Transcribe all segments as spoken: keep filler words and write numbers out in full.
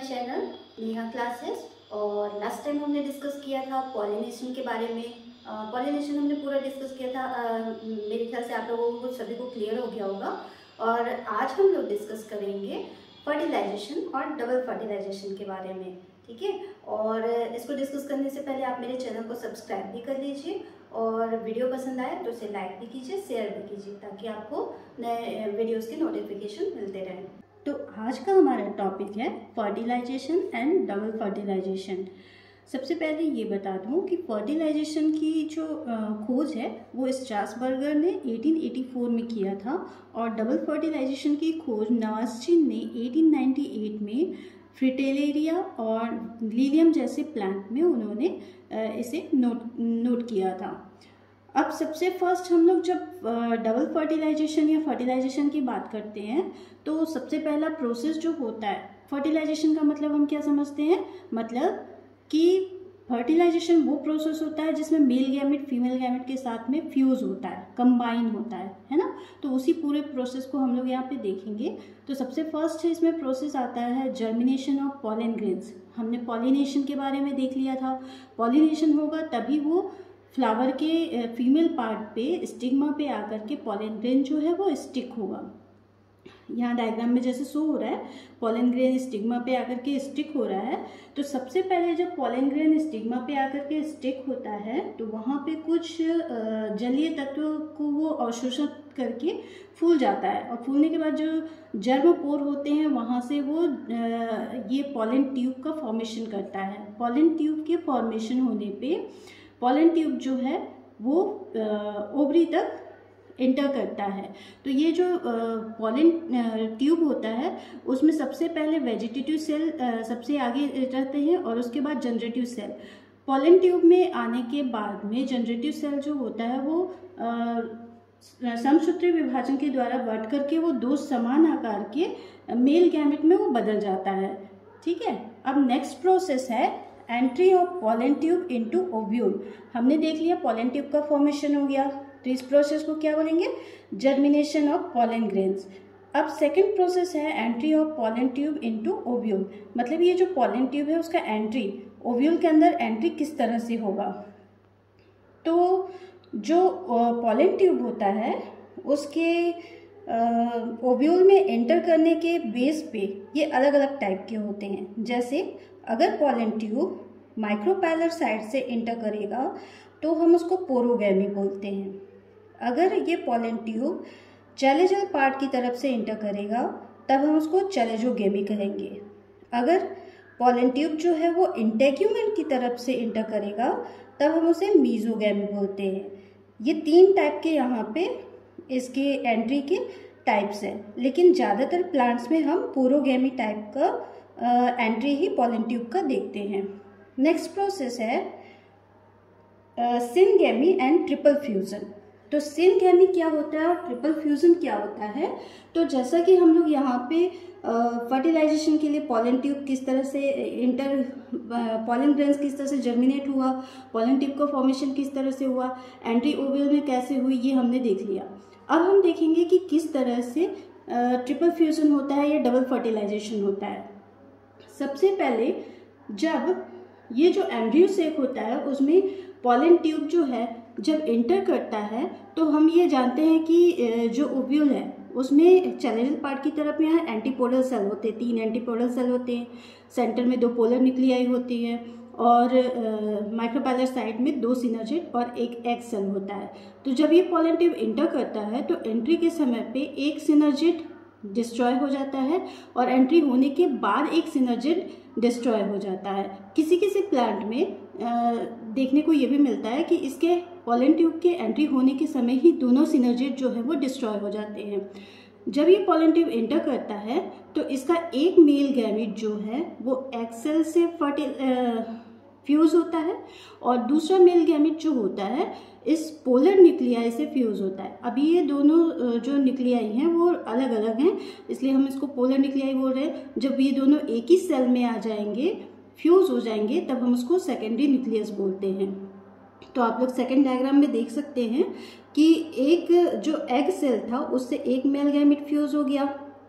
Channel Neha classes. और last time हमने discuss किया था पॉलिनेशन के बारे में। पॉलिनेशन हमने पूरा डिस्कस किया था। uh, मेरे ख्याल से आप लोगों को सभी को क्लियर हो गया होगा। और आज हम लोग डिस्कस करेंगे फर्टिलाइजेशन और डबल फर्टिलाइजेशन के बारे में, ठीक है। और इसको डिस्कस करने से पहले आप मेरे चैनल को सब्सक्राइब भी कर लीजिए और वीडियो पसंद आए तो उसे लाइक भी कीजिए, शेयर भी कीजिए, ताकि आपको नए वीडियोस के नोटिफिकेशन मिलते रहें। तो आज का हमारा टॉपिक है फर्टिलाइजेशन एंड डबल फर्टिलाइजेशन। सबसे पहले ये बता दूं कि फर्टिलाइजेशन की जो खोज है वो स्ट्रासबर्गर ने अठारह सौ चौरासी में किया था और डबल फर्टिलाइजेशन की खोज नवास्चिन ने अठारह सौ अट्ठानवे में फ्रिटेलेरिया और लिलियम जैसे प्लांट में उन्होंने इसे नोट नोट किया था। अब सबसे फर्स्ट हम लोग जब डबल फर्टिलाइजेशन या फर्टिलाइजेशन की बात करते हैं तो सबसे पहला प्रोसेस जो होता है, फर्टिलाइजेशन का मतलब हम क्या समझते हैं, मतलब कि फर्टिलाइजेशन वो प्रोसेस होता है जिसमें मेल गैमेट फीमेल गैमेट के साथ में फ्यूज होता है, कंबाइन होता है, है ना। तो उसी पूरे प्रोसेस को हम लोग यहाँ पे देखेंगे। तो सबसे फर्स्ट है इसमें प्रोसेस आता है जर्मिनेशन ऑफ पॉलन ग्रेन्स। हमने पॉलिनेशन के बारे में देख लिया था। पॉलिनेशन होगा तभी वो फ्लावर के फीमेल पार्ट पे स्टिग्मा पे आकर के पॉलन ग्रेन जो है वो स्टिक होगा। यहाँ डायग्राम में जैसे शो हो रहा है, पॉलन ग्रेन स्टिग्मा पे आकर के स्टिक हो रहा है। तो सबसे पहले जब पॉलन ग्रेन स्टिग्मा पे आकर के स्टिक होता है तो वहाँ पे कुछ जलीय तत्व को वो अवशोषित करके फूल जाता है और फूलने के बाद जो जर्म पोर होते हैं वहाँ से वो ये पॉलन ट्यूब का फॉर्मेशन करता है। पॉलन ट्यूब के फॉर्मेशन होने पे पॉलन ट्यूब जो है वो ओवरी तक एंटर करता है। तो ये जो पॉलन ट्यूब होता है उसमें सबसे पहले वेजिटेटिव सेल सबसे आगे रहते हैं और उसके बाद जनरेटिव सेल। पॉलन ट्यूब में आने के बाद में जनरेटिव सेल जो होता है वो समसूत्री विभाजन के द्वारा बढ़ करके वो दो समान आकार के मेल गैमेट में वो बदल जाता है, ठीक है। अब नेक्स्ट प्रोसेस है entry of pollen tube into ovule. हमने देख लिया पॉलन ट्यूब का फॉर्मेशन हो गया, तो इस प्रोसेस को क्या बोलेंगे, जर्मिनेशन ऑफ पॉलन ग्रेन्स। अब सेकंड प्रोसेस है entry of pollen tube into ovule. मतलब ये जो पॉलन ट्यूब है उसका एंट्री ओव्यूल के अंदर एंट्री किस तरह से होगा। तो जो पॉलन ट्यूब होता है उसके ओव्यूल में एंटर करने के बेस पे ये अलग अलग टाइप के होते हैं। जैसे अगर पॉलन ट्यूब माइक्रोपैलर साइड से एंटर करेगा तो हम उसको पोरोगैमी बोलते हैं। अगर ये पॉलन ट्यूब चैलेजल पार्ट की तरफ से एंटर करेगा तब हम उसको चैलेजोगेमी कहेंगे। अगर पॉलन ट्यूब जो है वो इंटेग्यूमेंट की तरफ से एंटर करेगा तब हम उसे मीजोगैमी बोलते हैं। ये तीन टाइप के यहाँ पे इसके एंट्री के टाइप्स हैं, लेकिन ज़्यादातर प्लांट्स में हम पोरोगैमी टाइप का एंट्री ही पॉलन ट्यूब का देखते हैं। नेक्स्ट प्रोसेस है सिनगैमी एंड ट्रिपल फ्यूजन। तो सिनगैमी क्या होता है और ट्रिपल फ्यूजन क्या होता है। तो जैसा कि हम लोग यहाँ पे फर्टिलाइजेशन के लिए पॉलन ट्यूब किस तरह से इंटर पॉलन ग्रेन्स किस तरह से जर्मिनेट हुआ, पॉलन ट्यूब का फॉर्मेशन किस तरह से हुआ, एंट्री ओव्यूल में कैसे हुई, ये हमने देख लिया। अब हम देखेंगे कि किस तरह से ट्रिपल फ्यूजन होता है या डबल फर्टिलाइजेशन होता है। सबसे पहले जब ये जो एम्ब्रियो सेक होता है उसमें पॉलन ट्यूब जो है जब एंटर करता है तो हम ये जानते हैं कि जो ओव्यूल है उसमें चैलेंजल पार्ट की तरफ यहाँ एंटीपोडल सेल होते हैं, तीन एंटीपोडल सेल होते हैं, सेंटर में दो पोलर न्यूक्लियाई होती है और माइक्रोपैलर साइड में दो सिनर्जिड और एक एग सेल होता है। तो जब ये पॉलन ट्यूब एंटर करता है तो एंट्री के समय पे एक सिनर्जिड डिस्ट्रॉय हो जाता है और एंट्री होने के बाद एक सिनर्जिड डिस्ट्रॉय हो जाता है। किसी किसी प्लांट में आ, देखने को ये भी मिलता है कि इसके पॉलन ट्यूब के एंट्री होने के समय ही दोनों सिनर्जिड जो है वो डिस्ट्रॉय हो जाते हैं। जब ये पॉलन ट्यूब एंटर करता है तो इसका एक मेल गैमेट जो है वो एग सेल से फर्टिल फ्यूज होता है और दूसरा मेल गैमेट जो होता है इस पोलर न्यूक्लियाई से फ्यूज होता है। अभी ये दोनों जो न्यूक्लियाई हैं वो अलग अलग हैं, इसलिए हम इसको पोलर न्यूक्लियाई बोल रहे हैं। जब ये दोनों एक ही सेल में आ जाएंगे, फ्यूज हो जाएंगे, तब हम उसको सेकेंडरी न्यूक्लियस बोलते हैं। तो आप लोग सेकेंड डायग्राम में देख सकते हैं कि एक जो एग सेल था उससे एक मेल गैमेट फ्यूज हो गया,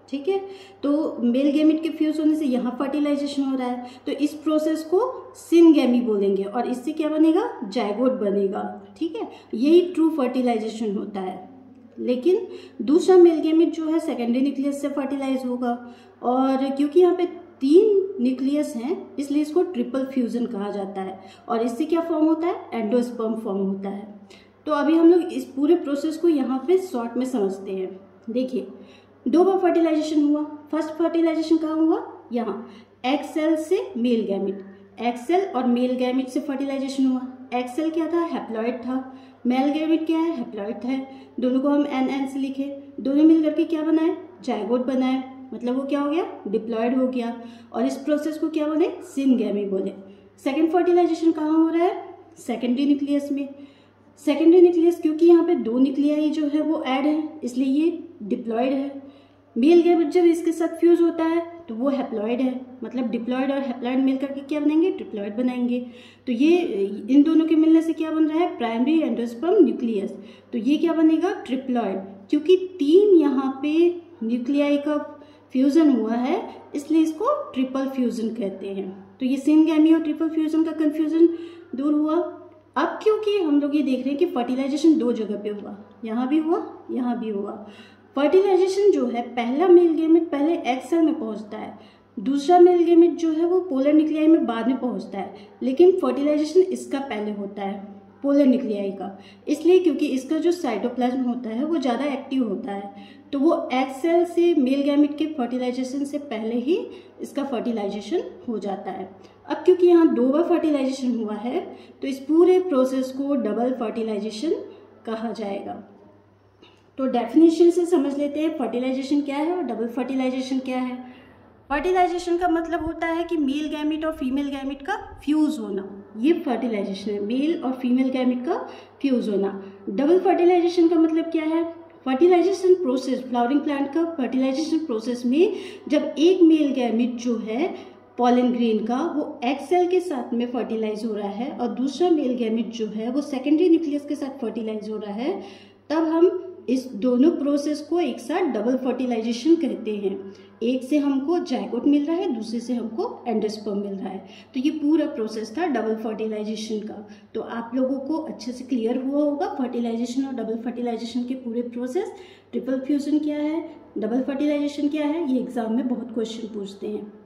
ठीक है। तो मेल गैमेट के फ्यूज होने से यहाँ फर्टिलाइजेशन हो रहा है, तो इस प्रोसेस को सिनगैमी बोलेंगे और इससे क्या बनेगा, जायगोट बनेगा। ठीक है, यही ट्रू फर्टिलाइजेशन होता है। लेकिन दूसरा मेल गैमेट जो है सेकेंडरी न्यूक्लियस से फर्टिलाइज होगा, और क्योंकि यहाँ पे तीन न्यूक्लियस हैं इसलिए इसको ट्रिपल फ्यूजन कहा जाता है, और इससे क्या फॉर्म होता है, एंडोस्पर्म फॉर्म होता है। तो अभी हम लोग इस पूरे प्रोसेस को यहाँ पे शॉर्ट में समझते हैं। देखिए, दो बार फर्टिलाइजेशन हुआ। फर्स्ट फर्टिलाइजेशन कहाँ हुआ, यहाँ एग सेल से मेल गैमेट, एग सेल और मेल गैमेट से फर्टिलाइजेशन हुआ। एग सेल क्या था, हैप्लॉइड था, मेल गैमेट क्या है, हैप्लॉइड है। दोनों को हम एन एन से लिखे, दोनों मिल करके क्या बनाए, जायगोट बनाए, मतलब वो क्या हो गया, डिप्लॉयड हो गया, और इस प्रोसेस को क्या बोले, सिनगैमी बोले। सेकेंड फर्टिलाइजेशन कहाँ हो रहा है, सेकेंडरी न्यूक्लियस में। सेकेंडरी न्यूक्लियस क्योंकि यहाँ पे दो न्यूक्लियाई जो है वो ऐड है इसलिए ये डिप्लॉयड है। मेल गैमेट जब इसके साथ फ्यूज होता है तो वो हैप्लॉइड है, मतलब डिप्लॉयड और हैप्लॉइड मिल करके क्या बनेंगे, ट्रिप्लॉयड बनाएंगे। तो ये इन दोनों के मिलने से क्या बन रहा है, प्राइमरी एंडोस्पर्म न्यूक्लियस। तो ये क्या बनेगा, ट्रिप्लॉयड, क्योंकि तीन यहाँ पे न्यूक्लियाई का फ्यूजन हुआ है इसलिए इसको ट्रिपल फ्यूजन कहते हैं। तो ये सिनगैमी और ट्रिपल फ्यूजन का कंफ्यूजन दूर हुआ। अब क्योंकि हम लोग ये देख रहे हैं कि फर्टिलाइजेशन दो जगह पे हुआ, यहाँ भी हुआ, यहाँ भी हुआ। फर्टिलाइजेशन जो है, पहला मेल गैमेट पहले एग सेल में पहुंचता है, दूसरा मेल गैमेट जो है वो पोलर न्यूक्लियाई में बाद में पहुंचता है, लेकिन फर्टिलाइजेशन इसका पहले होता है, पोलर न्यूक्लियाई का, इसलिए क्योंकि इसका जो साइटोप्लाज्म होता है वो ज़्यादा एक्टिव होता है। तो वो एग सेल से मेल गैमेट के फर्टिलाइजेशन से पहले ही इसका फर्टिलाइजेशन हो जाता है। अब क्योंकि यहाँ दो बार फर्टिलाइजेशन हुआ है तो इस पूरे प्रोसेस को डबल फर्टिलाइजेशन कहा जाएगा। तो डेफिनेशन से समझ लेते हैं फर्टिलाइजेशन क्या है और डबल फर्टिलाइजेशन क्या है। फर्टिलाइजेशन का मतलब होता है कि मेल गैमेट और फीमेल गैमेट का फ्यूज होना, ये फर्टिलाइजेशन है, मेल और फीमेल गैमेट का फ्यूज होना। डबल फर्टिलाइजेशन का मतलब क्या है, फर्टिलाइजेशन प्रोसेस, फ्लावरिंग प्लांट का फर्टिलाइजेशन प्रोसेस में जब एक मेल गैमेट जो है पॉलन ग्रेन का वो एग सेल के साथ में फर्टिलाइज हो रहा है और दूसरा मेल गैमेट जो है वो सेकेंडरी न्यूक्लियस के साथ फर्टिलाइज हो रहा है, तब हम इस दोनों प्रोसेस को एक साथ डबल फर्टिलाइजेशन कहते हैं। एक से हमको जायगोट मिल रहा है, दूसरे से हमको एंडोस्पर्म मिल रहा है। तो ये पूरा प्रोसेस था डबल फर्टिलाइजेशन का। तो आप लोगों को अच्छे से क्लियर हुआ होगा फर्टिलाइजेशन और डबल फर्टिलाइजेशन के पूरे प्रोसेस। ट्रिपल फ्यूजन क्या है, डबल फर्टिलाइजेशन क्या है, ये एग्जाम में बहुत क्वेश्चन पूछते हैं।